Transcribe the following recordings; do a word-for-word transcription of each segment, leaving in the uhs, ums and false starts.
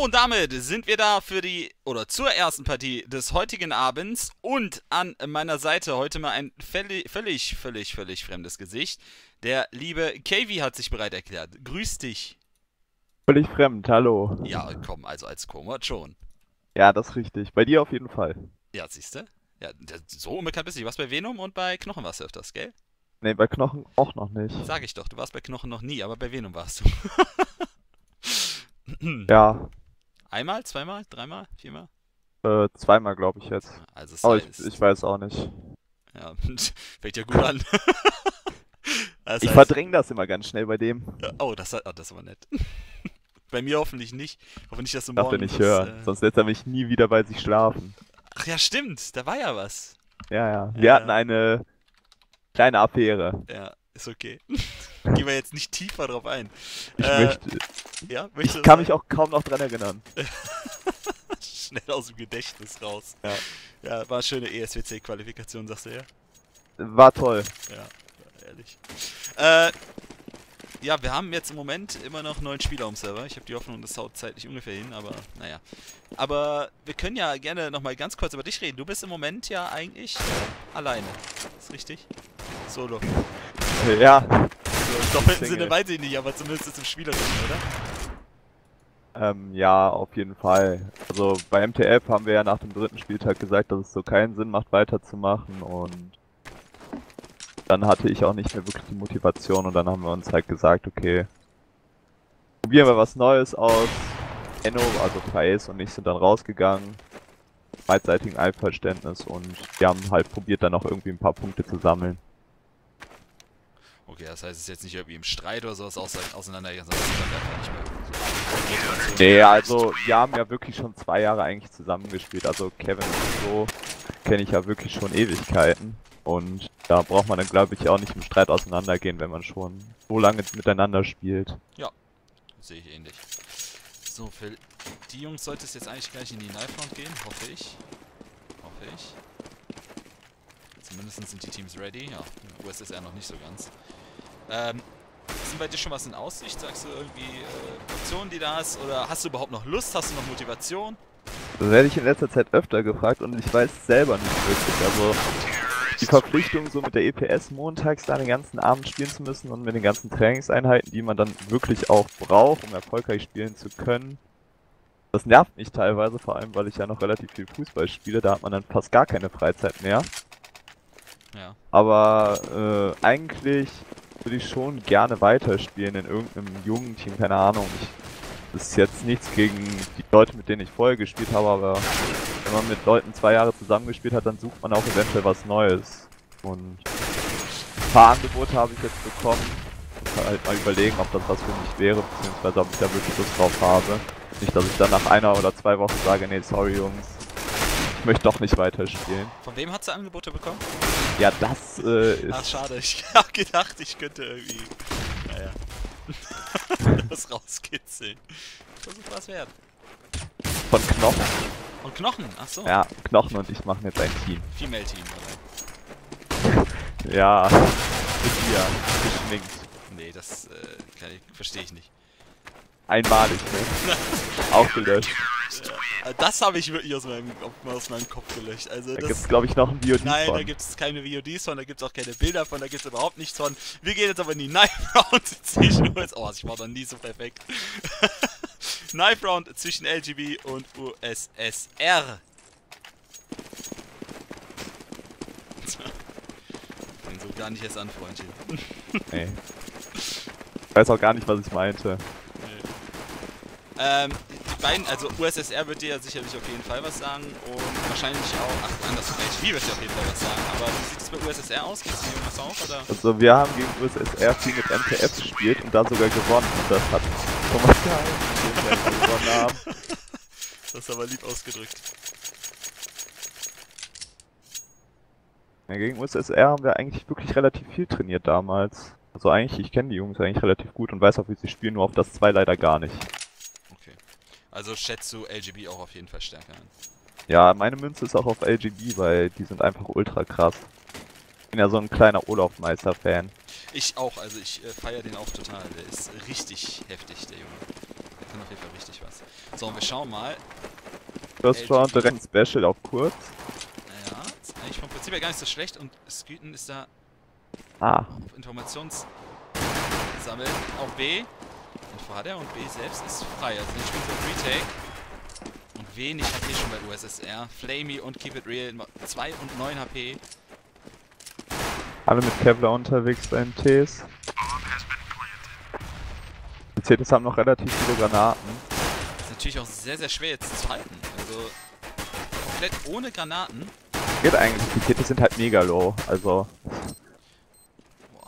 So, und damit sind wir da für die, oder zur ersten Partie des heutigen Abends. Und an meiner Seite heute mal ein völlig, völlig, völlig, völlig fremdes Gesicht. Der liebe K V hat sich bereit erklärt. Grüß dich. Völlig fremd, hallo. Ja, komm, also als Kommod schon. Ja, das ist richtig. Bei dir auf jeden Fall. Ja, siehste. Ja, der- so unbekannt bist du. Du warst bei Venom und bei Knochen warst du öfters, gell? Ne, bei Knochen auch noch nicht. Sag ich doch, du warst bei Knochen noch nie, aber bei Venom warst du. Ja, Einmal, zweimal, dreimal, viermal? äh, zweimal glaube ich jetzt. Also das Aber ich, ich heißt, weiß auch nicht. ja, fängt ja gut an. Das Ich heißt, verdränge das immer ganz schnell bei dem. ja, oh, das, hat- oh, das war nett. Bei mir hoffentlich nicht. Hoffentlich, dass du Darf er morgen nicht das, hören. äh... Sonst lässt er mich nie wieder bei sich schlafen. Ach ja, stimmt, da war ja was. Ja, ja. Wir hatten Ja, eine kleine Affäre. ja, ist okay. Gehen wir jetzt nicht tiefer drauf ein. Ich Äh, möchte. ja, möchtest Ich du kann sagen? mich auch kaum noch dran erinnern. Schnell aus dem Gedächtnis raus. Ja. Ja, war eine schöne E S W C-Qualifikation, sagst du ja? War toll. Ja, ehrlich. Äh, ja, wir haben jetzt im Moment immer noch neun Spieler am Server. Ich habe die Hoffnung, das haut zeitlich ungefähr hin, aber naja. Aber wir können ja gerne nochmal ganz kurz über dich reden. Du bist im Moment ja eigentlich alleine. Ist richtig? Solo. Ja. So, im doppelten Single. Sinne weiß ich nicht, aber zumindest ist im Spielerischen, oder? Ähm, ja, auf jeden Fall. Also bei M T F haben wir ja nach dem dritten Spieltag gesagt, dass es so keinen Sinn macht, weiterzumachen, und dann hatte ich auch nicht mehr wirklich die Motivation, und dann haben wir uns halt gesagt, okay, probieren wir was Neues aus. Enno, also Thais und ich sind dann rausgegangen, beidseitigen Einverständnis, und wir haben halt probiert, dann auch irgendwie ein paar Punkte zu sammeln. Okay, das heißt, es ist jetzt nicht irgendwie im Streit oder sowas ause- auseinandergegangen, sondern es ist dann einfach nicht mehr so Motivation. Nee, also wir haben ja wirklich schon zwei Jahre eigentlich zusammengespielt, also Kevin und so kenne ich ja wirklich schon Ewigkeiten, und da braucht man dann, glaube ich, auch nicht im Streit auseinandergehen, wenn man schon so lange miteinander spielt. Sehe ich ähnlich. So, für die Jungs sollte es jetzt eigentlich gleich in die Knife Round gehen, hoffe ich. Hoffe ich. Zumindest sind die Teams ready. Ja, U S S R noch nicht so ganz. Ähm, sind bei dir schon was in Aussicht? Sagst du irgendwie äh, Optionen, die da hast? Oder hast du überhaupt noch Lust? Hast du noch Motivation? Das werde ich in letzter Zeit öfter gefragt, und ich weiß selber nicht wirklich, also die Verpflichtung, so mit der E P S montags da den ganzen Abend spielen zu müssen und mit den ganzen Trainingseinheiten, die man dann wirklich auch braucht, um erfolgreich spielen zu können, das nervt mich teilweise, vor allem weil ich ja noch relativ viel Fußball spiele, da hat man dann fast gar keine Freizeit mehr. Ja. Aber äh, eigentlich würde ich schon gerne weiterspielen in irgendeinem jungen Team, keine Ahnung. Ich, das ist jetzt nichts gegen die Leute, mit denen ich vorher gespielt habe, aber wenn man mit Leuten zwei Jahre zusammengespielt hat, dann sucht man auch eventuell was Neues. Und ein paar Angebote habe ich jetzt bekommen. Ich muss halt mal überlegen, ob das was für mich wäre, beziehungsweise ob ich da wirklich Lust drauf habe. Nicht, dass ich dann nach einer oder zwei Wochen sage, nee, sorry Jungs, ich möchte doch nicht weiterspielen. Von wem hat sie Angebote bekommen? Ja, das äh, ist... Ach, schade. Ich hab gedacht, ich könnte irgendwie... Naja. das rauskitzeln. Versuch was wert. Von Knochen. Und Knochen, ach so. Ja, Knochen und ich machen jetzt ein Team. Female Team, oder? Ja, ist ja geschminkt. Nee, das äh, kann ich, verstehe ich nicht. Einmalig, ne? Auch gelöscht. Ja, das habe ich wirklich aus meinem, aus meinem Kopf gelöscht. Also Da das, gibt's, glaube ich, noch ein V O D nein, da von. gibt es keine V O Ds von, da gibt es auch keine Bilder von, da gibt es überhaupt nichts von. Wir gehen jetzt aber in die Knife Round zwischen U S... Oh, ich war noch nie so perfekt. Knife Round zwischen L G B und U S S R. Fängt so gar nicht erst an, Freundchen. Nee. Ich weiß auch gar nicht, was ich meinte. Ähm, die beiden, also U S S R wird dir ja sicherlich auf jeden Fall was sagen und wahrscheinlich auch, ach, anders, H G wird dir auf jeden Fall was sagen, aber wie sieht es bei U S S R aus? Gibt es hier irgendwas auch, oder? Also wir haben gegen U S S R viel mit M T F gespielt und da sogar gewonnen. Und das hat Thomas geil, gewonnen haben. Das ist aber lieb ausgedrückt. Ja, gegen U S S R haben wir eigentlich wirklich relativ viel trainiert damals. Also eigentlich, ich kenne die Jungs eigentlich relativ gut und weiß auch, wie sie spielen, nur auf das zwei leider gar nicht. Okay. Also schätzt du L G B auch auf jeden Fall stärker an. Ja, meine Münze ist auch auf L G B, weil die sind einfach ultra krass. Ich bin ja so ein kleiner Olaf-Meister-Fan. Ich auch, also ich äh, feiere den auch total. Der ist richtig heftig, der Junge. kann auf jeden Fall richtig was. So, und wir schauen mal. First Round direkt ein Special auf kurz. Naja, ist eigentlich vom Prinzip her gar nicht so schlecht und Skyten ist da Ah. auf Informationssammeln auf B. Info hat er und B selbst ist frei. Also den spielt für Retake. Und wenig H P schon bei U S S R. Flamey und Keep It Real zwei und neun H P. Alle mit Kevlar unterwegs bei M Ts. Die C Ts haben noch relativ viele Granaten. Das ist natürlich auch sehr, sehr schwer jetzt zu halten. Also komplett ohne Granaten. Geht eigentlich, die C Ts sind halt mega low, also... Boah.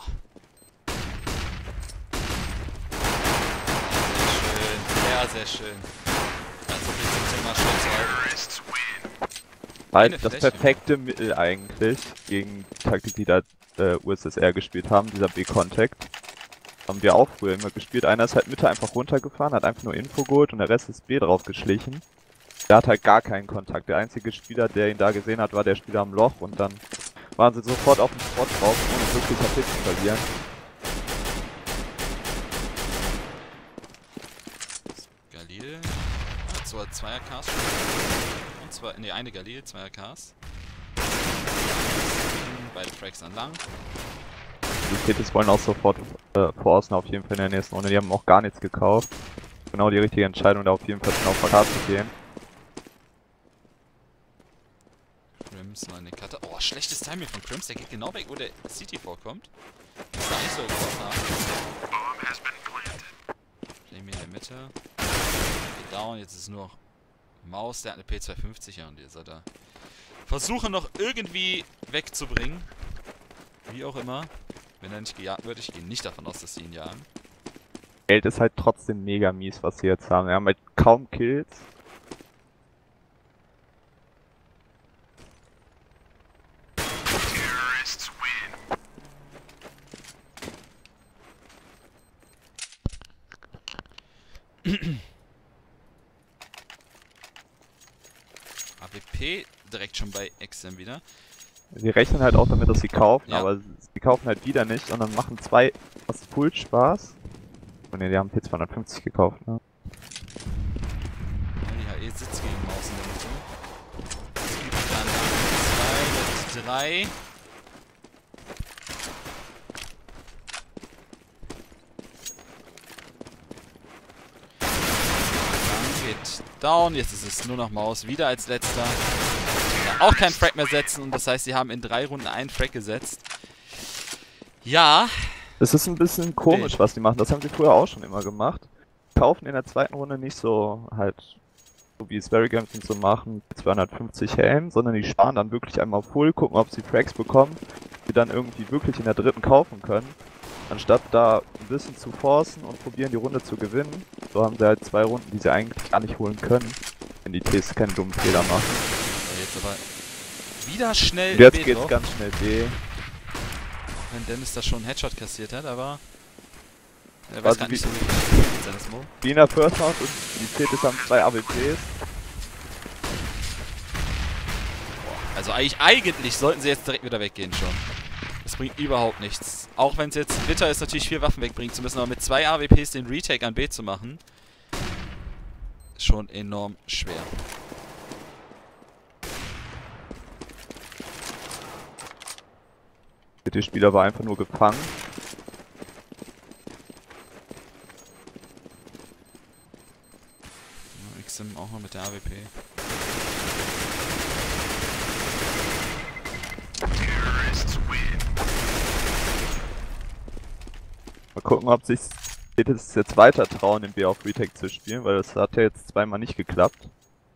Sehr schön, sehr, sehr schön. Also bitte Thema Schutz auf. Halt das perfekte Mittel eigentlich gegen die Taktik, die da äh, U S S R gespielt haben, dieser B-Contact. Haben wir auch früher immer gespielt. Einer ist halt Mitte einfach runtergefahren, hat einfach nur Info geholt und der Rest ist B drauf geschlichen. Der hat halt gar keinen Kontakt. Der einzige Spieler, der ihn da gesehen hat, war der Spieler am Loch und dann waren sie sofort auf dem Spot drauf, ohne wirklich H P zu verlieren. Galil. Hat zwar zwei A Ks und zwar, ne, eine Galil, zwei A Ks. Beide Fracks an lang. Die C Ts wollen auch sofort äh, forcen auf jeden Fall in der nächsten Runde. Die haben auch gar nichts gekauft. Genau die richtige Entscheidung, da auf jeden Fall schon auf K zu gehen. Crims mal eine Cutter. Oh, schlechtes Timing von Crims. Der geht genau weg, wo der City vorkommt. Das war nicht so getroffen haben. Flame in der Mitte. Geht down. Jetzt ist es nur noch Maus. Der hat eine P zweihundertfünfzig und jetzt hat er versuchen noch irgendwie wegzubringen. Wie auch immer. Wenn er nicht gejagt wird, ich gehe nicht davon aus, dass sie ihn jagen. Geld ist halt trotzdem mega mies, was sie jetzt haben. Wir haben halt kaum Kills. A W P direkt schon bei Exem wieder. Sie rechnen halt auch damit, dass sie kaufen, Ja. aber sie kaufen halt wieder nicht, sondern machen zwei was Full Spaß. Und ne, die haben P zweihundertfünfzig gekauft, ne? Ja, die H E sitzt gegen Maus in der Mitte. Es gibt dann zwei mit drei. Dann geht down. Jetzt ist es nur noch Maus. Wieder als letzter. Ja, auch kein Frag mehr setzen. Und das heißt, sie haben in drei Runden einen Frag gesetzt. Ja. Es ist ein bisschen komisch, Nee. was die machen. Das haben sie früher auch schon immer gemacht. Kaufen in der zweiten Runde nicht so halt, so wie es Very Games und so machen, zweihundertfünfzig Helm, sondern die sparen dann wirklich einmal Full, gucken, ob sie Frags bekommen, die dann irgendwie wirklich in der dritten kaufen können. Anstatt da ein bisschen zu forcen und probieren, die Runde zu gewinnen. So haben sie halt zwei Runden, die sie eigentlich gar nicht holen können, wenn die Ts keine dummen Fehler machen. So, jetzt aber wieder schnell Und jetzt B geht's drauf. ganz schnell B. Wenn Dennis da schon einen Headshot kassiert hat, aber er weiß Also gar wie- nicht so wie mit seiner Smoke. Wie in der First Round und die C Ts haben zwei A W Ps. Also eigentlich, eigentlich sollten sie jetzt direkt wieder weggehen schon. Das bringt überhaupt nichts. Auch wenn es jetzt bitter ist, natürlich vier Waffen wegbringen zu müssen, aber mit zwei A W Ps den Retake an B zu machen, ist schon enorm schwer. Der Spieler war einfach nur gefangen. Ja, Xim auch noch mit der A W P. Mal gucken, ob sich das jetzt weiter trauen, den B auf Retake zu spielen, weil das hat ja jetzt zweimal nicht geklappt.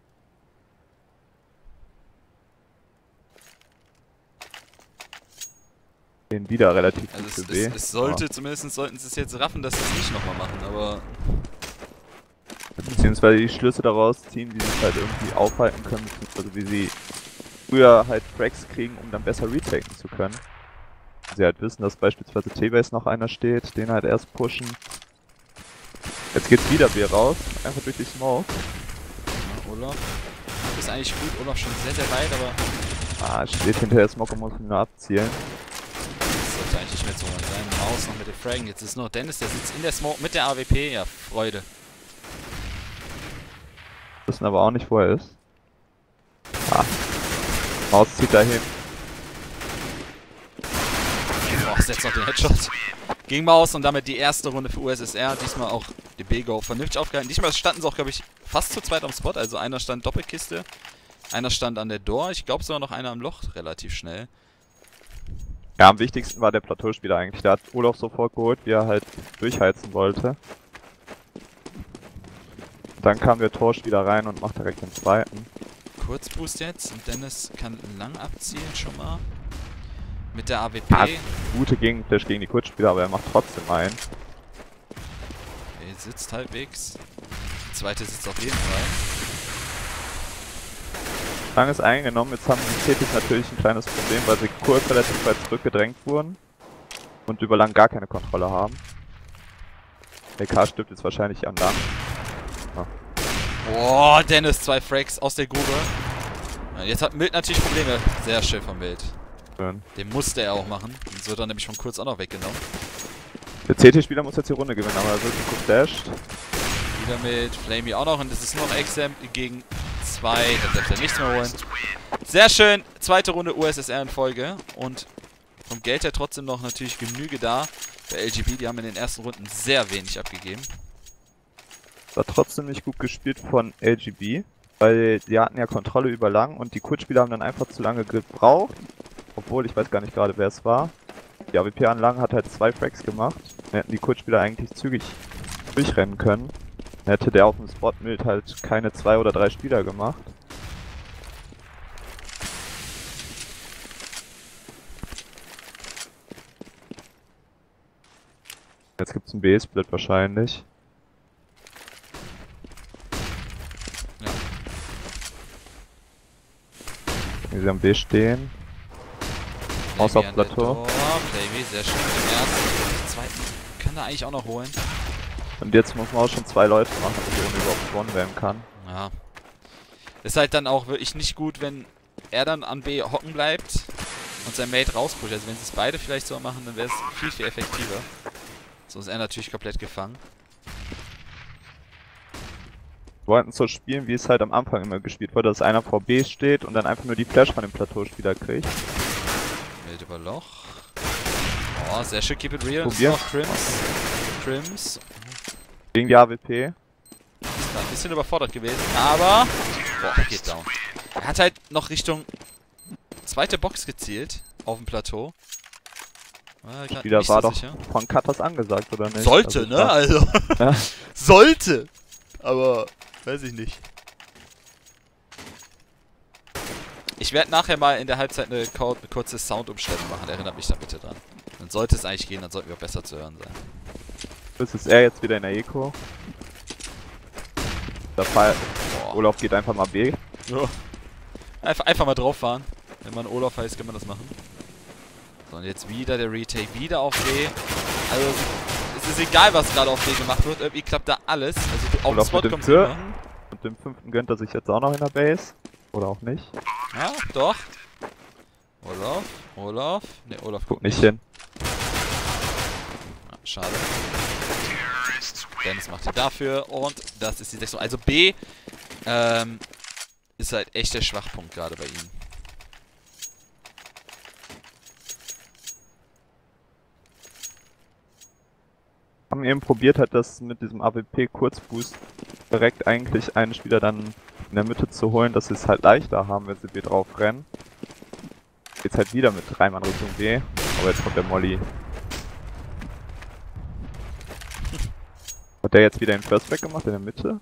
Den wieder relativ Also gut es, für B. es, es sollte, zumindest sollten sie es jetzt raffen, dass sie es nicht nochmal machen, aber Beziehungsweise die Schlüsse daraus ziehen, wie sie es halt irgendwie aufhalten können, beziehungsweise wie sie früher halt Frags kriegen, um dann besser retaken zu können. Sie halt wissen, dass beispielsweise T-Base noch einer steht, den halt erst pushen. Jetzt geht's wieder B raus, einfach durch die Smoke. ja, Olaf ist eigentlich gut, Olaf schon sehr, sehr weit, aber Ah, steht hinter der Smoke und muss ihn nur abzielen. das sollte eigentlich nicht mehr so sein. Maus noch mit den Fragen. Jetzt ist noch Dennis, der sitzt in der Smoke mit der A W P. Ja, Freude. Wissen aber auch nicht, wo er ist. Ah. Maus zieht dahin. Boah, setzt noch den Headshot. Gegen Maus und damit die erste Runde für U S S R. Diesmal auch die B-Go vernünftig aufgehalten. Diesmal standen sie auch, glaube ich, fast zu zweit am Spot. Also einer stand Doppelkiste, einer stand an der Door. Ich glaube sogar noch einer am Loch relativ schnell. Ja, am wichtigsten war der Plateauspieler eigentlich. Der hat Olaf sofort geholt, wie er halt durchheizen wollte. Dann kam der Torspieler rein und macht direkt den zweiten. Kurzboost jetzt und Dennis kann lang abziehen schon mal. Mit der A W P. Ah, gute Gegenflash gegen die Kurzspieler, aber er macht trotzdem einen. Er sitzt halbwegs. Die zweite sitzt auf jeden Fall. Lang ist eingenommen, jetzt haben die Cetis natürlich ein kleines Problem, weil sie kurz relativ weit zurückgedrängt wurden und über lang gar keine Kontrolle haben. Der K stirbt jetzt wahrscheinlich an lang. Ah. Boah, Dennis, zwei Frags aus der Grube. Ja, jetzt hat Mild natürlich Probleme. Sehr schön von Mild. Schön. Den musste er auch machen. Sonst wird er nämlich von kurz auch noch weggenommen. Der C T-Spieler muss jetzt die Runde gewinnen, aber er wird gut dashed. Wieder mit Flamey auch noch und das ist nur noch Exam gegen zwei. Dann darf er nichts mehr holen. Sehr schön. Zweite Runde U S S R in Folge. Und vom Geld her trotzdem noch natürlich Genüge da. Bei L G B, die haben in den ersten Runden sehr wenig abgegeben. War trotzdem nicht gut gespielt von L G B, weil die hatten ja Kontrolle über lang und die Kurzspieler haben dann einfach zu lange gebraucht. Obwohl, ich weiß gar nicht gerade, wer es war. Die A W P-Anlage hat halt zwei Frags gemacht. Dann hätten die Kurzspieler eigentlich zügig durchrennen können. Dann hätte der auf dem Spot Mild halt keine zwei oder drei Spieler gemacht. Jetzt gibt's einen B-Split wahrscheinlich. Ja. Hier sie am B stehen. Aus auf Plateau. Flamey, sehr schön. Den ersten, den zweiten kann er eigentlich auch noch holen. Und jetzt muss man auch schon zwei Leute machen, damit die Runde überhaupt gewonnen werden kann. Ja. Ist halt dann auch wirklich nicht gut, wenn er dann an B hocken bleibt und sein Mate rauspusht. Also wenn sie es beide vielleicht so machen, dann wäre es viel, viel effektiver. So ist er natürlich komplett gefangen. Wir wollten so spielen, wie es halt am Anfang immer gespielt wurde, dass einer vor B steht und dann einfach nur die Flash von dem Plateauspieler kriegt. Wild über Loch. Oh, sehr schön, keep it real. Probier. Noch Crims. Crims. Gegen die A W P. Ist da ein bisschen überfordert gewesen, aber... Boah, geht down. Er hat halt noch Richtung zweite Box gezielt, auf dem Plateau. War Wieder nicht war so doch sicher. von Cutters angesagt, oder nicht? Sollte, also, ne? Also... Ja. Sollte! Aber... Weiß ich nicht. Ich werde nachher mal in der Halbzeit eine, eine kurze Soundumstellung machen, erinnert mich da bitte dran. Dann sollte es eigentlich gehen, dann sollten wir auch besser zu hören sein. Das ist er jetzt wieder in der Eco. Der Fall. Boah. Olaf geht einfach mal B. Ja. Einfach, einfach mal drauf fahren. Wenn man Olaf heißt, kann man das machen. So, und jetzt wieder der Retake, wieder auf B. Also, es ist egal, was gerade auf B gemacht wird. Irgendwie klappt da alles. Also, auf den Spot kommt es immer. Und dem fünften gönnt er sich jetzt auch noch in der Base. Oder auch nicht. Ja, doch. Olaf, Olaf. Ne, Olaf guckt nicht hin. Ah, schade. Dennis macht ihn dafür und das ist die sechs. Also B ähm, ist halt echt der Schwachpunkt gerade bei ihm. Haben eben probiert, hat das mit diesem A W P-Kurzboost direkt eigentlich einen Spieler dann in der Mitte zu holen, dass sie es halt leichter haben, wenn sie B drauf rennen. Geht's halt wieder mit drei Mann Richtung B, aber jetzt kommt der Molly. Hat der jetzt wieder den First Back gemacht in der Mitte?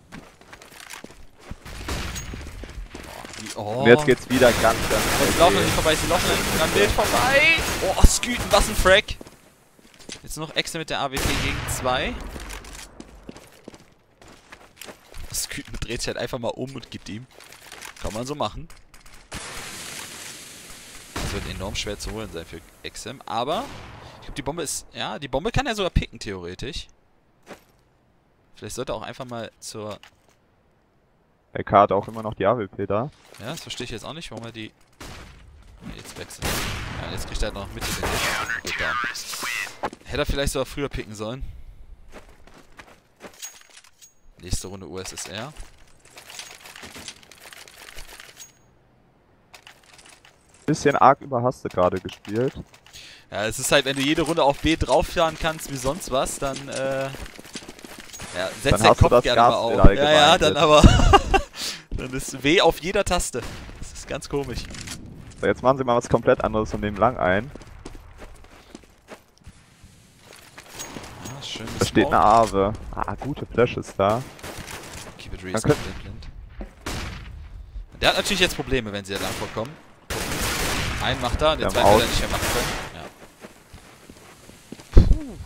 Oh. Und jetzt geht's wieder ganz, ganz schnell. Sie laufen nicht vorbei, sie laufen an Bild vorbei. Oh, Sküten, was ein Frag. Jetzt noch Exe mit der A W P gegen zwei. Sküten dreht sich halt einfach mal um und gibt ihm. Kann man so machen. Das wird enorm schwer zu holen sein für Exem, aber ich glaube die Bombe ist, ja, die Bombe kann er sogar picken theoretisch. Vielleicht sollte er auch einfach mal zur... Der K hat auch immer noch die A W P da. Ja, das verstehe ich jetzt auch nicht, warum er die... Nee, jetzt wechselt. Ja, jetzt kriegt er halt noch Mitte den Hit. Geht down. Hätte er vielleicht sogar früher picken sollen. Nächste Runde U S S R. Bisschen arg überhastet gerade gespielt. Ja, es ist halt, wenn du jede Runde auf B drauffahren kannst wie sonst was, dann, äh... ja, setzt den Kopf gerne mal auf. Ja, ja, dann aber... dann ist W auf jeder Taste. Das ist ganz komisch. So, jetzt machen sie mal was komplett anderes und nehmen lang ein. Ja, schön. Da steht eine Aave. Ah, gute Flash ist da. Keep it real, blind, blind. Der hat natürlich jetzt Probleme, wenn sie da lang vorkommen. Einen macht er und den zweiten wird er nicht mehr machen können. Ja. Puh.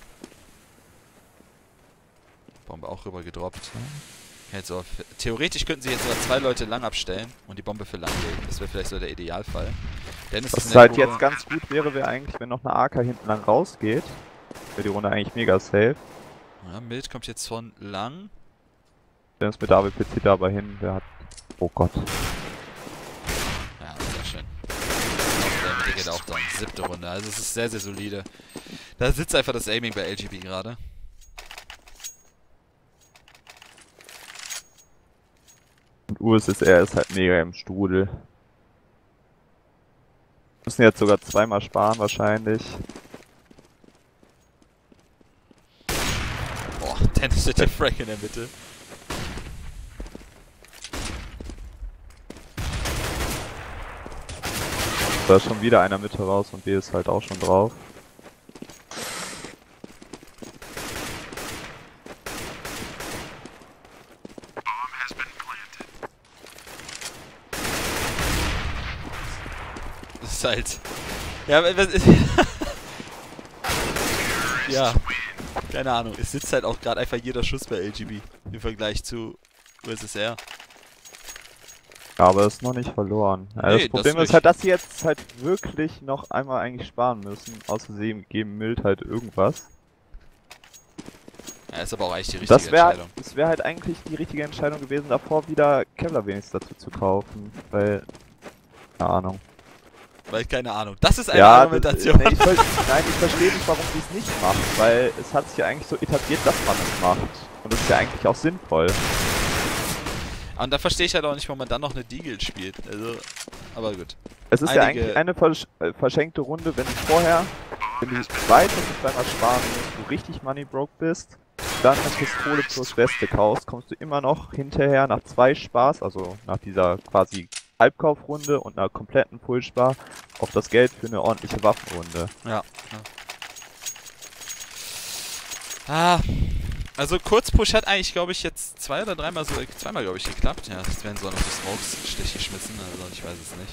Bombe auch rüber gedroppt. Jetzt so, theoretisch könnten sie jetzt sogar zwei Leute lang abstellen und die Bombe für lang legen. Das wäre vielleicht so der Idealfall. Dennis Was halt jetzt ganz gut wäre, wäre eigentlich, wenn noch eine A K hinten lang rausgeht. Wäre die Runde eigentlich mega safe. Ja, Mild kommt jetzt von lang. Dennis mit A W P zieht da aber hin. Wer hat... Oh Gott. Ja, sehr schön. Der Mitte geht auch dann. Siebte Runde. Also es ist sehr, sehr solide. Da sitzt einfach das Aiming bei L G B gerade. Und U S S R ist halt mega im Strudel. Müssen jetzt sogar zweimal sparen wahrscheinlich. Boah, Dennis mit dem Frag in der Mitte. Da ist schon wieder einer Mitte raus und B ist halt auch schon drauf. Das ist halt... Ja, ja, keine Ahnung. Es sitzt halt auch gerade einfach jeder Schuss bei L G B im Vergleich zu U S S R. Ja, aber es ist noch nicht verloren. Ja, Nee, das Problem das ist halt, dass sie jetzt halt wirklich noch einmal eigentlich sparen müssen. Außer sie geben Mild halt irgendwas. Ja, ist aber auch eigentlich die richtige das wär, Entscheidung. Das wäre halt eigentlich die richtige Entscheidung gewesen, davor wieder Kevlar wenigstens dazu zu kaufen. Weil, keine Ahnung. Weil, keine Ahnung. Das ist eine ja, Argumentation. Das, nee, ich nein, ich verstehe nicht, warum sie es nicht macht. Weil es hat sich ja eigentlich so etabliert, dass man es macht. Und das ist ja eigentlich auch sinnvoll. Und da verstehe ich halt auch nicht, warum man dann noch eine Deagle spielt. Also, aber gut. Es ist Einige ja eigentlich eine versch äh, verschenkte Runde, wenn du vorher, wenn du weißt, dass du zweimal sparen musst, du richtig money broke bist, dann eine Pistole plus Weste kaufst, kommst du immer noch hinterher nach zwei Spaß, also nach dieser quasi Halbkaufrunde und einer kompletten Fullspar auf das Geld für eine ordentliche Waffenrunde. Ja. ja. Ah. Also Kurzpush hat eigentlich, glaube ich, jetzt zwei oder dreimal so, zweimal, glaube ich, geklappt. Ja, jetzt werden so noch die Smokes Stich geschmissen, also ich weiß es nicht.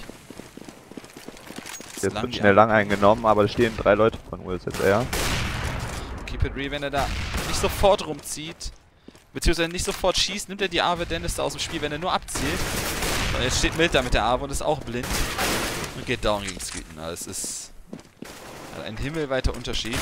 Jetzt wird schnell lang eingenommen, aber da stehen drei Leute von U S S R. Keep it real, wenn er da nicht sofort rumzieht, beziehungsweise nicht sofort schießt, nimmt er die Aave Dennis da aus dem Spiel, wenn er nur abzielt. Und jetzt steht Mild da mit der Aave und ist auch blind. Und geht down gegen Skeeten. Also es ist ein himmelweiter Unterschied.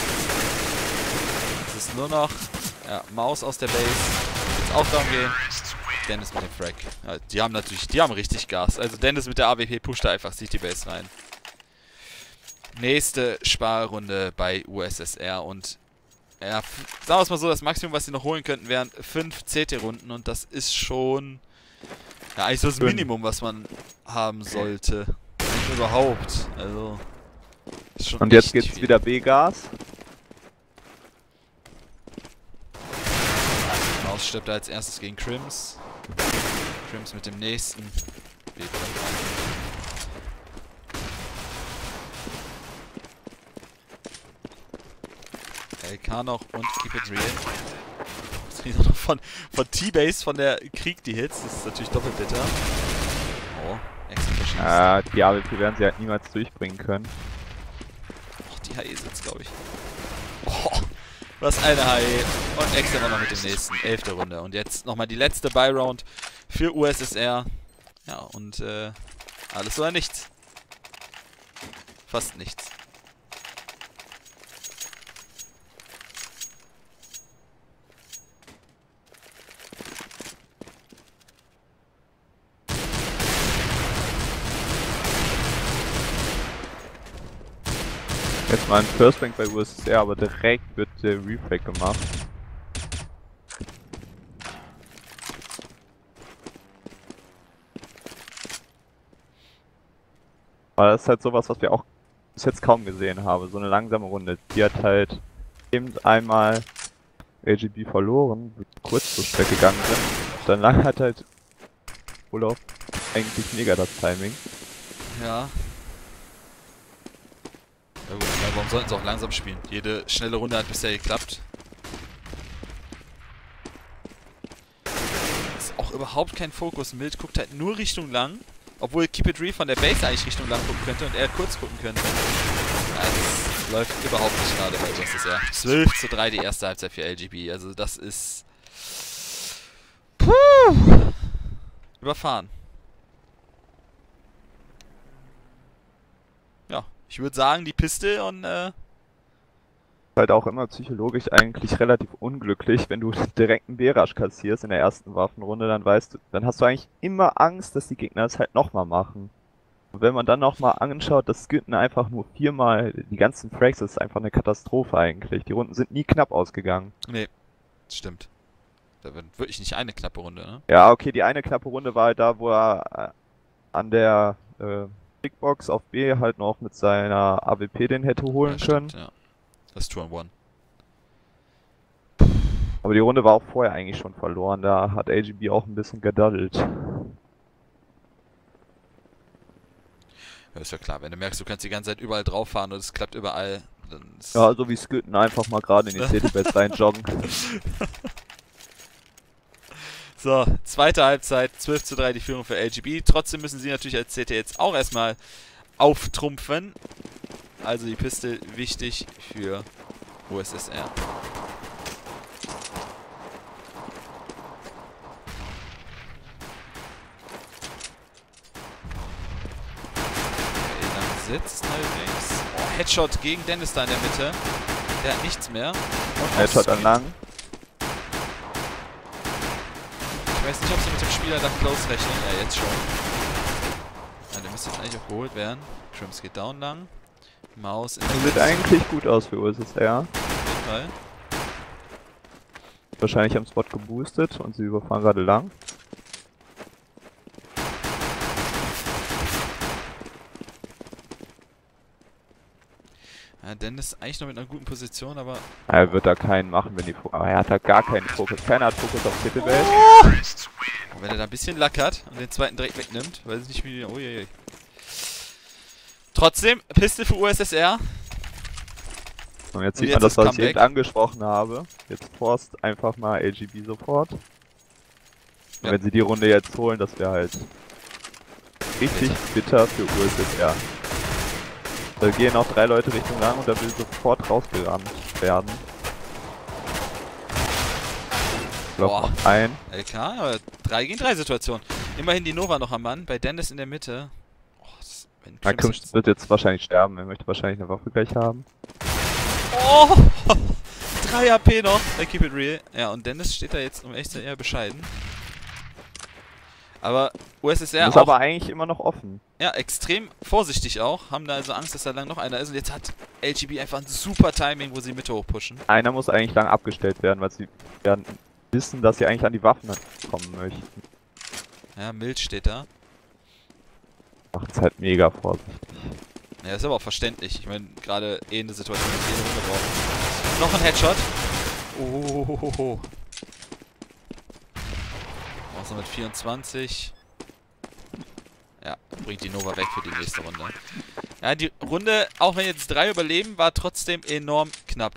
Es ist nur noch ja, Maus aus der Base. Jetzt auch down gehen. Dennis mit dem Frag. Ja, die haben natürlich, die haben richtig Gas. Also Dennis mit der A W P pusht da einfach sich die Base rein. Nächste Sparrunde bei U S S R und ja, sagen wir es mal so, das Maximum, was sie noch holen könnten, wären fünf C T-Runden und das ist schon ja eigentlich so das Minimum, was man haben sollte. Wenn überhaupt. Also ist schon und jetzt viel. geht's wieder B-Gas. Maus stirbt da als erstes gegen Crims. Crims mit dem nächsten. B L K noch und Keep It Real. Das kriegt noch von, von T-Base, von der Krieg die Hits. Das ist natürlich doppelt bitter. Oh, extra verschießt. Ja, die A W P werden sie halt niemals durchbringen können. Och, die H E sitzt, glaube ich. Oh, was eine H E. Und extra immer noch mit dem nächsten. Elfte Runde. Und jetzt nochmal die letzte Buy-Round für U S S R. Ja, und äh, alles oder nichts. Fast nichts. Jetzt mal ein First Rank bei U S S R, aber direkt wird der Refrag gemacht. Aber das ist halt sowas, was wir auch bis jetzt kaum gesehen haben. So eine langsame Runde. Die hat halt eben einmal L G B verloren, kurz zur Strecke gegangen sind. Dann lang hat halt Olaf eigentlich mega das Timing. Ja. Ja gut, aber warum sollten sie auch langsam spielen? Jede schnelle Runde hat bisher geklappt. Ist auch überhaupt kein Fokus. Mild guckt halt nur Richtung lang. Obwohl Keep It Real von der Base eigentlich Richtung lang gucken könnte und er kurz gucken könnte. Ja, das läuft überhaupt nicht gerade bei U S S R. zwölf zu drei die erste Halbzeit für L G B. Also das ist... Puh! Überfahren. Ja, ich würde sagen, die Piste und äh... Halt auch immer psychologisch eigentlich relativ unglücklich, wenn du direkt einen B-Rush kassierst in der ersten Waffenrunde, dann weißt du, dann hast du eigentlich immer Angst, dass die Gegner es halt nochmal machen. Und wenn man dann nochmal anschaut, dass Skytten einfach nur viermal die ganzen Frags, das ist einfach eine Katastrophe eigentlich. Die Runden sind nie knapp ausgegangen. Nee, stimmt. Da wird wirklich nicht eine knappe Runde, ne? Ja, okay, die eine knappe Runde war halt da, wo er äh, an der äh, Bigbox auf B halt noch mit seiner A W P den hätte holen Ja, können. stimmt, ja. Das two on one. Aber die Runde war auch vorher eigentlich schon verloren, da hat L G B auch ein bisschen gedaddelt. Ja, ist ja klar, wenn du merkst, du kannst die ganze Zeit überall drauf fahren und es klappt überall, dann ist... Ja, so wie Skytten einfach mal gerade in die City-Beds reinjoggen. So, zweite Halbzeit, zwölf zu drei die Führung für L G B. Trotzdem müssen sie natürlich als C T jetzt auch erstmal auftrumpfen. Also die Piste wichtig für U S S R. Okay, dann sitzt allerdings. Oh, Headshot gegen Dennis da in der Mitte. Der hat nichts mehr. Und Headshot an lang. Ich weiß nicht, ob sie mit dem Spieler da close rechnen. Ja, jetzt schon. Ja, der müsste jetzt eigentlich auch geholt werden. Shrimps geht down lang. Maus in der Sieht eigentlich gut aus für U S S R. Auf jeden Fall. Wahrscheinlich am Spot geboostet und sie überfahren gerade lang. Ja, Dennis ist eigentlich noch mit einer guten Position, aber... Er wird da keinen machen, wenn die... Fo Aber er hat da gar keinen Fokus. Keiner hat Fokus auf Titelwelt. Oh! Und wenn er da ein bisschen Lack hat und den zweiten direkt wegnimmt, weiß ich nicht wie... Oh je, je. Trotzdem, Piste für U S S R. Und jetzt Und sieht jetzt man das, ist was ich Comeback. eben angesprochen habe. Jetzt forst einfach mal L G B sofort. Und Ja. wenn sie die Runde jetzt holen, das wäre halt richtig bitter für U S S R. Da gehen auch drei Leute Richtung lang und da will sofort rausgerannt werden. Boah. Block noch ein. L K, aber drei gegen drei Situation. Immerhin die Nova noch am Mann, bei Dennis in der Mitte. Oh, das, wenn Na, Crimson- Krimsch wird jetzt wahrscheinlich sterben. Er möchte wahrscheinlich eine Waffe gleich haben. Oh! drei A P noch bei Keep It Real. Ja, und Dennis steht da jetzt um echt zu eher bescheiden. Aber U S S R Ist auch, aber eigentlich immer noch offen. ja, extrem vorsichtig auch. Haben da also Angst, dass da lang noch einer ist. Und jetzt hat L G B einfach ein super Timing, wo sie Mitte hochpushen. Einer muss eigentlich lang abgestellt werden, weil sie werden wissen, dass sie eigentlich an die Waffen kommen möchten. Ja, Mild steht da. Macht's halt mega vorsichtig. Ja, ist aber auch verständlich. Ich meine, gerade eh in der Situation, dass jeder runterbraucht. Noch ein Headshot. Oh. Auch so mit vierundzwanzig. Ja, bringt die Nova weg für die nächste Runde. Ja, die Runde, auch wenn jetzt drei überleben, war trotzdem enorm knapp.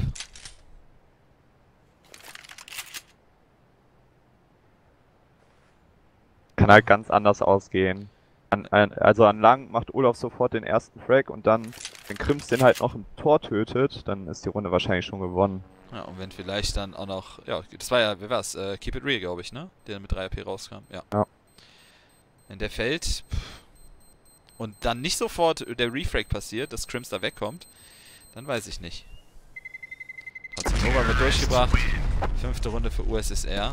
Kann halt ganz anders ausgehen. An, an, also an lang macht Olaf sofort den ersten Frag und dann, wenn Krims den halt noch im Tor tötet, dann ist die Runde wahrscheinlich schon gewonnen. Ja, und wenn vielleicht dann auch noch, ja, das war ja, wer war's? Äh, Keep It Real, glaube ich, ne? Der mit drei A P rauskam, ja. Ja. Wenn der fällt pff, und dann nicht sofort der Refrag passiert, dass Crims da wegkommt, dann weiß ich nicht. Trotzdem Nova wird durchgebracht. Fünfte Runde für U S S R.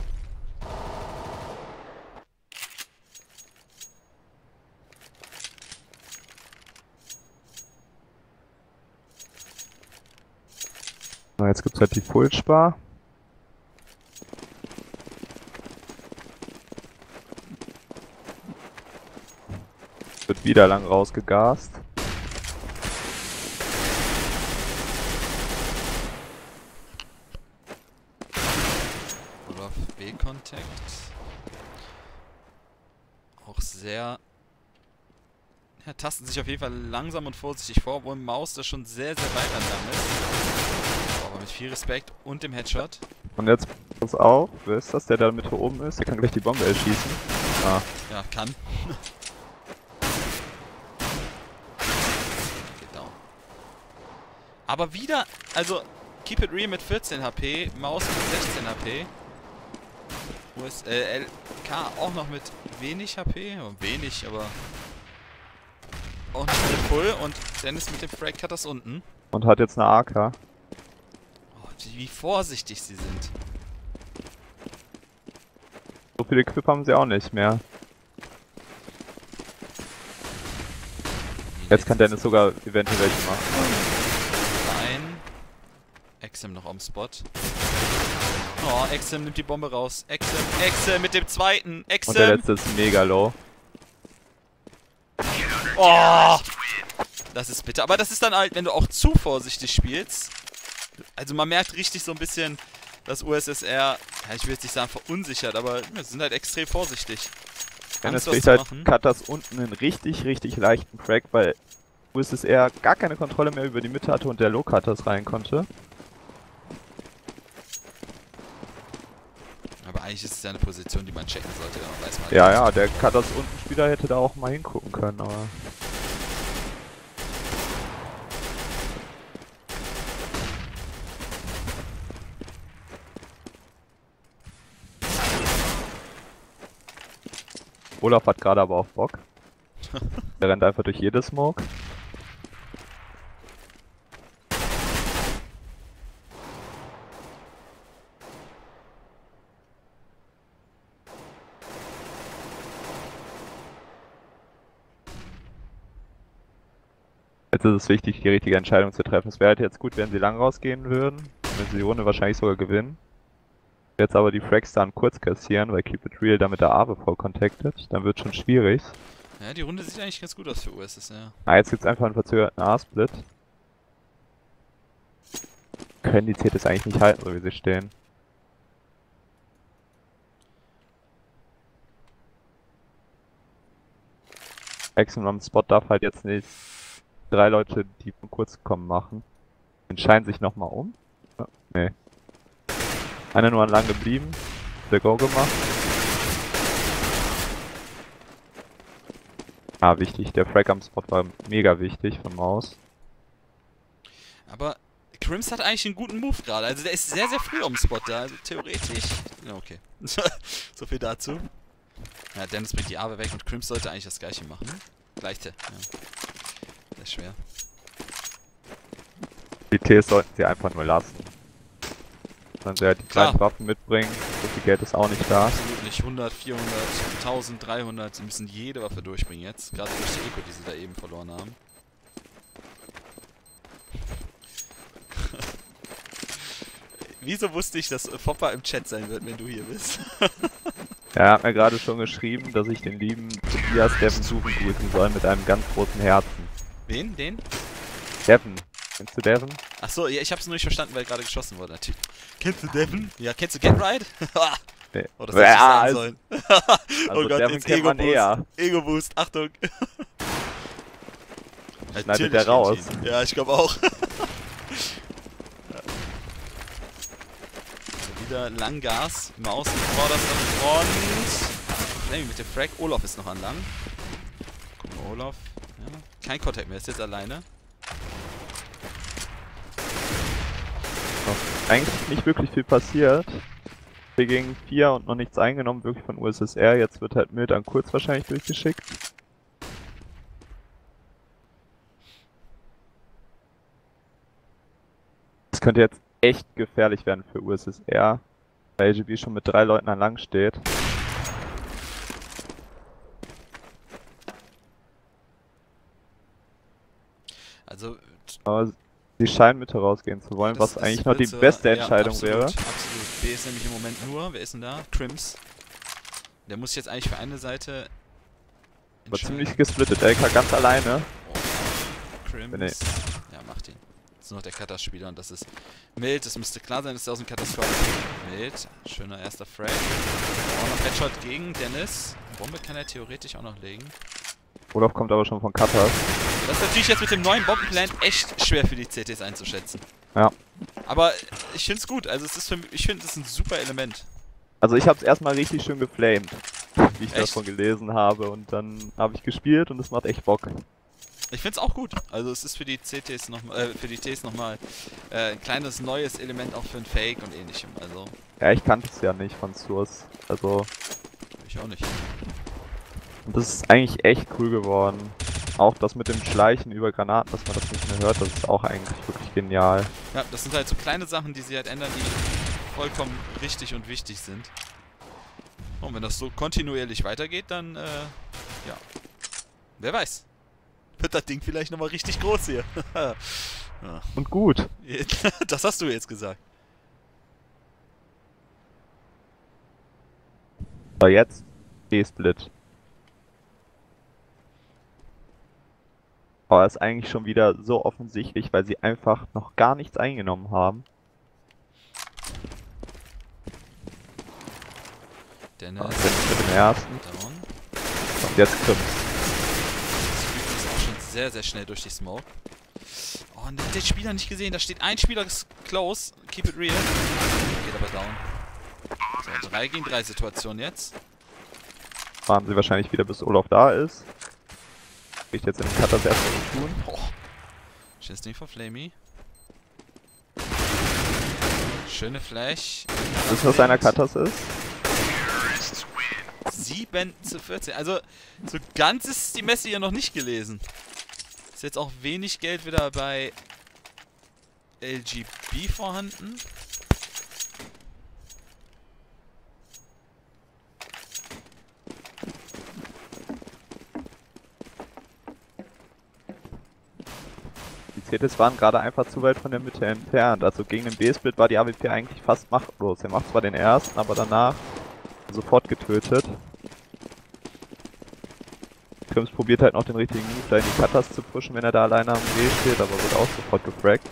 Na, jetzt gibt's halt die Full-Spar. Wird wieder lang rausgegast. Ja, tasten sich auf jeden Fall langsam und vorsichtig vor, obwohl Maus da schon sehr, sehr weit entlang ist. Aber mit viel Respekt und dem Headshot. Und jetzt pass auf, wer ist das, der da mit oben ist? Der kann gleich die Bombe erschießen. Ah. Ja, kann. Geht down. Aber wieder, also Keep It Real mit vierzehn H P, Maus mit sechzehn H P. U S, äh, L K auch noch mit wenig H P. Wenig, aber auch nicht mit Full. Und Dennis mit dem Frag Cutters unten. Und hat jetzt eine A K. Oh, wie vorsichtig sie sind. So viele Equip haben sie auch nicht mehr. Jetzt kann Dennis sogar eventuell welche machen. Ein. Exim noch am Spot. Oh, Exim nimmt die Bombe raus. Exim, Exim mit dem zweiten. Exim. Und der letzte ist mega low. Oh! Das ist bitter. Aber das ist dann halt, wenn du auch zu vorsichtig spielst. Also man merkt richtig so ein bisschen, dass U S S R, ja, ich will jetzt nicht sagen verunsichert, aber sie sind halt extrem vorsichtig. Dennis Angst, was kriegt zu halt machen. Cutters unten einen richtig, richtig leichten Frag, weil U S S R gar keine Kontrolle mehr über die Mitte hatte und der Low Cutters rein konnte. Aber eigentlich ist es ja eine Position, die man checken sollte, wenn man weiß mal. Ja, ja, der Cutters unten Spieler hätte da auch mal hingucken können, aber... Olaf hat gerade aber auch Bock. Der rennt einfach durch jede Smoke. Jetzt ist es wichtig, die richtige Entscheidung zu treffen. Es wäre halt jetzt gut, wenn sie lang rausgehen würden. Wenn sie die Runde wahrscheinlich sogar gewinnen. Jetzt aber die Frags dann kurz kassieren, weil Keep It Real damit der A W voll contacted. Dann wird schon schwierig. Ja, die Runde sieht eigentlich ganz gut aus für U S S R. Ah, jetzt gibt's einfach einen verzögerten A-Split. Können die C Ts eigentlich nicht halten, so wie sie stehen. Exim am Spot darf halt jetzt nicht drei Leute, die von kurz kommen, machen. Entscheiden sich nochmal um. Ja, nee. Einer nur an lang geblieben. Der Go gemacht. Ah, wichtig. Der Frag am Spot war mega wichtig von Maus. Aber Crims hat eigentlich einen guten Move gerade. Also der ist sehr, sehr früh am Spot da. Also theoretisch. Ja, okay. So viel dazu. Ja, Dennis bringt die A W weg und Crims sollte eigentlich das gleiche machen. Gleiche, ja. Das ist schwer. Die Ts sollten sie einfach nur lassen. Dann sie halt die Klar. kleinen Waffen mitbringen. So viel Geld ist auch nicht da. Absolut nicht. hundert, vierhundert, tausend, dreihundert. Sie müssen jede Waffe durchbringen jetzt. Gerade durch die Eco, die sie da eben verloren haben. Wieso wusste ich, dass Foppa im Chat sein wird, wenn du hier bist? Er hat mir gerade schon geschrieben, dass ich den lieben Tobias Devon suchen grüßen soll mit einem ganz großen Herzen. Wen? Den? Devon. Kennst du Devon? Achso, ja, ich hab's nur nicht verstanden, weil gerade geschossen wurde. Natürlich. Kennst du Devon? Ja, kennst du Get Right? Nee. Oh, das hätte ich Ja, sagen also- sollen. Also oh Gott, Devon jetzt kennt man Ego-Boost. eher. Ego-Boost, Achtung. Schneidet der raus. kennt ihn. Ja, ich glaube auch. Wieder Langgas. Maus vorderster Front. Flammy mit dem Frag. Olaf ist noch an lang. Gucken wir, Olaf. Ja. Kein Contact mehr, ist jetzt alleine. Eigentlich nicht wirklich viel passiert. Wir gegen vier und noch nichts eingenommen, wirklich von U S S R. Jetzt wird halt Mild an kurz wahrscheinlich durchgeschickt. Das könnte jetzt echt gefährlich werden für U S S R, weil L G B schon mit drei Leuten an lang steht. Also, Aber sie scheinen Mitte rausgehen zu wollen, das- was das eigentlich noch die wird so- beste ja, Entscheidung absolut, wäre. Absolut. B ist nämlich im Moment nur, wer ist denn da? Crims. Der muss jetzt eigentlich für eine Seite Aber entscheiden. ziemlich gesplittet. L K ganz alleine. Oh, Crims. Bin ich. Ja, macht ihn. Jetzt nur noch der Cutter-Spieler und das ist Mild. Das müsste klar sein, dass der aus dem Cutter kommt. Mild. Schöner erster Frag. Auch noch Headshot gegen Dennis. Bombe kann er theoretisch auch noch legen. Olaf kommt aber schon von Katas. Das ist natürlich jetzt mit dem neuen Bombenplan echt schwer für die C Ts einzuschätzen. Ja. Aber ich finde es gut, also es ist für mich, ich finde es ein super Element. Also ich habe es erstmal richtig schön geflamed, wie ich Echt? davon gelesen habe, und dann habe ich gespielt und es macht echt Bock. Ich finde es auch gut. Also es ist für die C Ts noch äh, für die Ts nochmal äh, ein kleines neues Element auch für ein Fake und ähnlichem. Also. Ja, ich kannte es ja nicht von Source. Also. Ich auch nicht. Und das ist eigentlich echt cool geworden. Auch das mit dem Schleichen über Granaten, dass man das nicht mehr hört, das ist auch eigentlich wirklich genial. Ja, das sind halt so kleine Sachen, die sie halt ändern, die vollkommen richtig und wichtig sind. Und wenn das so kontinuierlich weitergeht, dann, äh, ja. Wer weiß. Wird das Ding vielleicht nochmal richtig groß hier. Ja. Und gut. Das hast du jetzt gesagt. So, jetzt B-Split. Aber ist eigentlich schon wieder so offensichtlich, weil sie einfach noch gar nichts eingenommen haben. Dennis. Ah, jetzt mit dem ersten. Down. Und jetzt Krims. Das ist auch schon sehr, sehr schnell durch die Smoke. Oh, und der hat den Spieler nicht gesehen. Da steht ein Spieler close. Keep it real. Geht aber down. So, drei gegen drei Situation jetzt. Fahren sie wahrscheinlich wieder, bis Olaf da ist. Kriegt jetzt in den Cutter erst zu tun. Oh. Schönes Ding von Flamey. Schöne Flash. Wissen wir, was einer Cutters ist? sieben zu vierzehn. Also, so ganz ist die Messe hier noch nicht gelesen. Ist jetzt auch wenig Geld wieder bei L G B vorhanden. Die C Ts waren gerade einfach zu weit von der Mitte entfernt. Also gegen den B-Split war die A W P eigentlich fast machtlos. Er macht zwar den ersten, aber danach sofort getötet. Krims probiert halt noch den richtigen Move, da in die Cutters zu pushen, wenn er da alleine am B steht, aber wird auch sofort gefragt.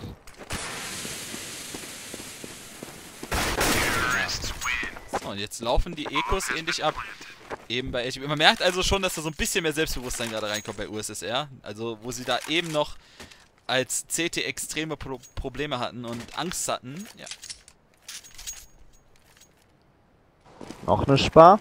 So, und jetzt laufen die Ecos ähnlich ab. Eben bei L G B. Man merkt also schon, dass da so ein bisschen mehr Selbstbewusstsein gerade reinkommt bei U S S R. Also, wo sie da eben noch als C T extreme Pro Probleme hatten und Angst hatten. Ja. Noch eine Spar.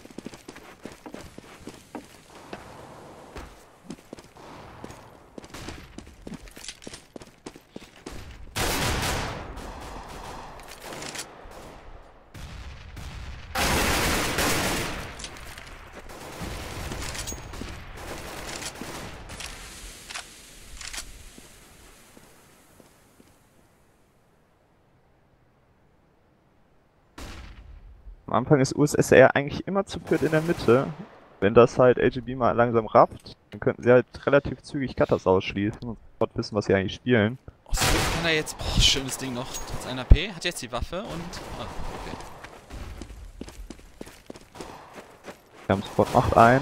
Am Anfang ist U S S R eigentlich immer zu viert in der Mitte. Wenn das halt L G B mal langsam rafft, dann könnten sie halt relativ zügig Cutters ausschließen und sofort wissen, was sie eigentlich spielen. Oh, so kann er jetzt... Oh, schönes Ding noch. Trotz einer P. Hat jetzt die Waffe und... Oh, okay. Wir haben sofort Macht ein.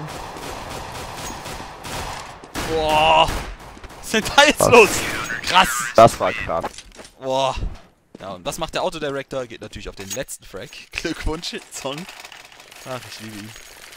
Boah! Was ist denn da jetzt Was? los? Krass! Das war krass. Boah! Ja, und was macht der Autodirector? Geht natürlich auf den letzten Frag. Glückwunsch, Song. Ach, ich liebe ihn.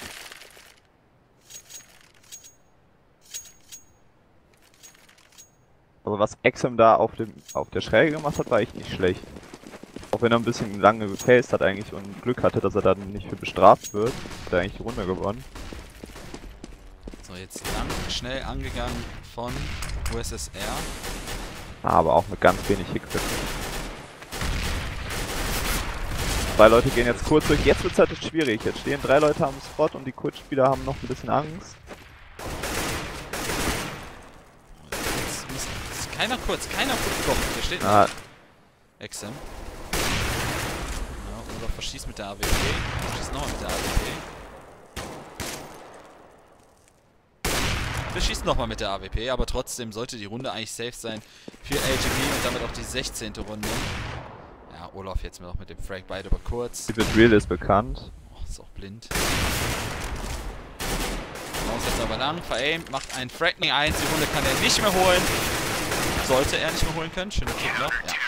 Also was Exum da auf dem auf der Schräge gemacht hat, war echt nicht schlecht. Auch wenn er ein bisschen lange gefaced hat eigentlich und Glück hatte, dass er dann nicht für bestraft wird, hat er eigentlich die Runde gewonnen. So, jetzt lang, schnell angegangen von U S S R. Aber auch mit ganz wenig Hiccup. Zwei Leute gehen jetzt kurz durch. Jetzt wird es halt schwierig. Jetzt stehen drei Leute am Spot und die Kurzspieler haben noch ein bisschen Angst. Jetzt muss, ist keiner kurz, keiner kurz kommen. Hier steht Ah, Exim. Ja, oder verschießt mit der A W P. Verschießt nochmal mit der A W P. Verschießt nochmal mit der A W P, aber trotzdem sollte die Runde eigentlich safe sein für L G B und damit auch die sechzehnte Runde. Ja, Olaf jetzt noch mit dem Frag beide aber kurz. Keep It Real ist bekannt. Oh, ist auch blind. Maus jetzt aber lang, veraimt, macht einen Fragning eins. Die Runde kann er nicht mehr holen. Sollte er nicht mehr holen können. Schöner Kick noch. Ja.